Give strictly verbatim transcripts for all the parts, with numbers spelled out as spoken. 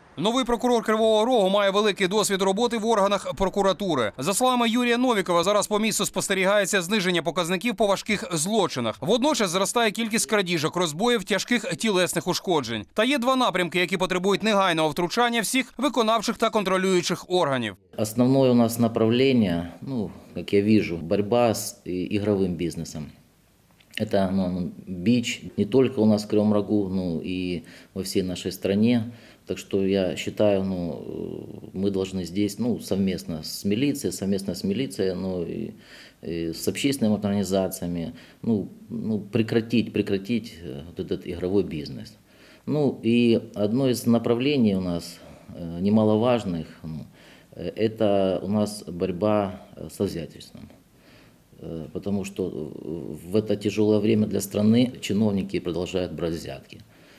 Новий прокурор Кривого Рогу має великий досвід роботи в органах прокуратури. За словами Юрія Новікова, зараз по місту спостерігається зниження показників по важких злочинах. Водночас зростає кількість крадіжок, розбоїв, тяжких тілесних ушкоджень. Та є два напрямки, які потребують негайного втручання всіх виконавчих та контролюючих органів. Основное у нас направление, ну, как я вижу, борьба с игровым бизнесом. Это ну, бич не только у нас в Кривом Рогу, но и во всей нашей стране. Так что я считаю, ну, мы должны здесь ну, совместно с милицией, совместно с милицией, ну, и, и с общественными организациями ну, ну, прекратить, прекратить вот этот игровой бизнес. Ну и одно из направлений у нас немаловажных, ну, это у нас борьба со взяточеством. Потому что в это тяжелое время для страны чиновники продолжают брать взятки.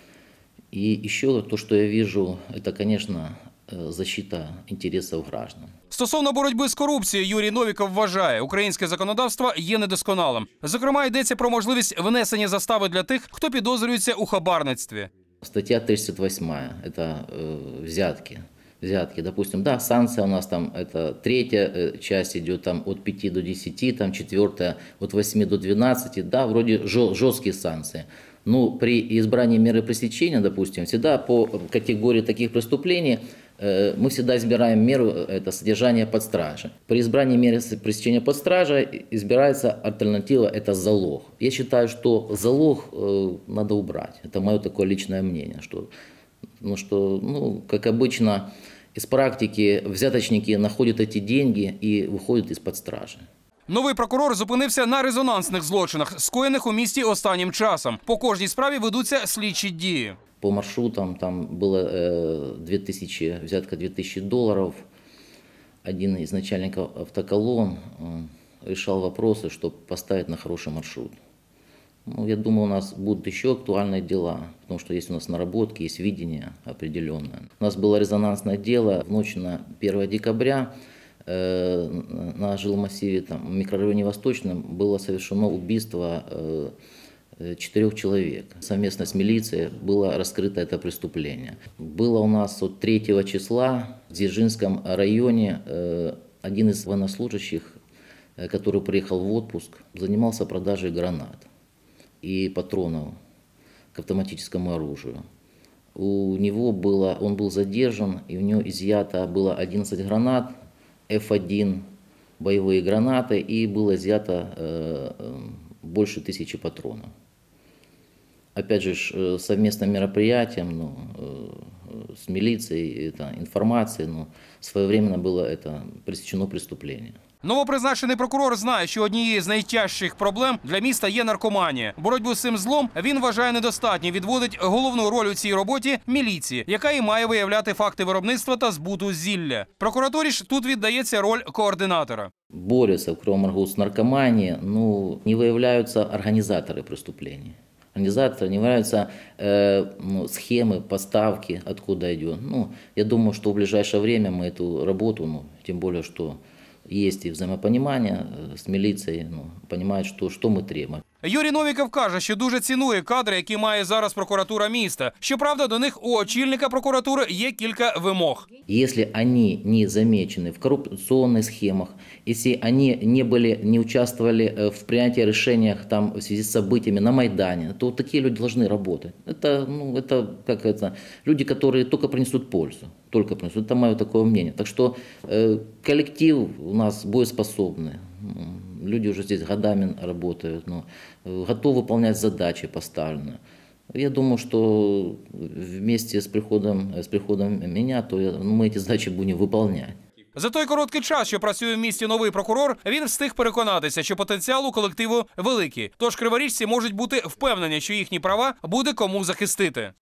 И еще то, что я вижу, это, конечно, защита інтересів граждан. Стосовно боротьби з корупцією, Юрій Новіков вважає, українське законодавство є недосконалим. Зокрема, йдеться про можливість внесення застави для тих, хто підозрюється у хабарництві. Стаття тридцять восьмая – это э, взятки. Взятки, допустим, да, санкция у нас там, это третья часть идет там от пяти до десяти, там четвертая от восьми до двенадцати, да, вроде жесткие санкции. Но при избрании меры пресечения, допустим, всегда по категории таких преступлений э, мы всегда избираем меру, это содержание под стражей. При избрании меры пресечения под стражей избирается альтернатива, это залог. Я считаю, что залог э, надо убрать. Это мое такое личное мнение, что, ну, что, ну, как обычно, из практики взяточники находят эти деньги и выходят из-под стражи. Новий прокурор зупинився на резонансних злочинах, скоєних у місті останнім часом. По кожній справі ведуться слідчі дії. По маршрутам там было э, две тысячи, взятка две тысячи долларов. Один из начальников автоколонн э, решал вопросы, чтобы поставить на хороший маршрут. Ну, я думаю, у нас будут еще актуальные дела, потому что есть у нас наработки, есть видение определенное. У нас было резонансное дело в ночь на первое декабря. На жилмассиве, там, в микрорайоне Восточном, было совершено убийство э, четырех человек. Совместно с милицией было раскрыто это преступление. Было у нас от третьего числа в Дзержинском районе э, один из военнослужащих, э, который приехал в отпуск, занимался продажей гранат и патронов к автоматическому оружию. У него было, он был задержан, и у него изъято было одиннадцать гранат, эф один боевые гранаты, и было изъято э, больше тысячи патронов. Опять же, совместным мероприятием ну, э, с милицией, это, информацией, ну, своевременно было это пресечено преступление. Новопризначений прокурор знає, що однією з найтяжчих проблем для міста є наркоманія. Боротьбу з цим злом він вважає недостатньо, відводить головну роль у цій роботі міліції, яка і має виявляти факти виробництва та збуту зілля. Прокуратурі ж тут віддається роль координатора. Борются в Кривом Рогу с наркоманией, ну, не выявляются организаторы преступлений. Организаторы, не выявляются э, ну, схемы, поставки, откуда идет. Ну, я думаю, что в ближайшее время мы эту работу, ну, тем более, что есть и взаимопонимание с милицией, ну, понимают, что, что мы требуем. Юрій Новіков каже, що дуже цінує кадри, які має зараз прокуратура міста. Щоправда, до них у очільника прокуратури є кілька вимог. Если они не замечены в коррупционных схемах, если они не, были, не участвовали в принятии решений там, в связи с событиями на Майдане, то такие люди должны работать. Это, ну, это, как это, люди, которые только принесут пользу. Только принесут. Это мое такое мнение. Так что э, коллектив у нас боеспособный. Люди уже здесь годами работают, но готовы выполнять задачи поставленные. Я думаю, что вместе с приходом, с приходом меня, то я, ну, мы эти задачи будем выполнять. За той короткий час, що працює в місті новий прокурор, він встиг переконатися, що потенціал у колективу великий. Тож криворіжці можуть бути впевнені, що їхні права буде кому захистити.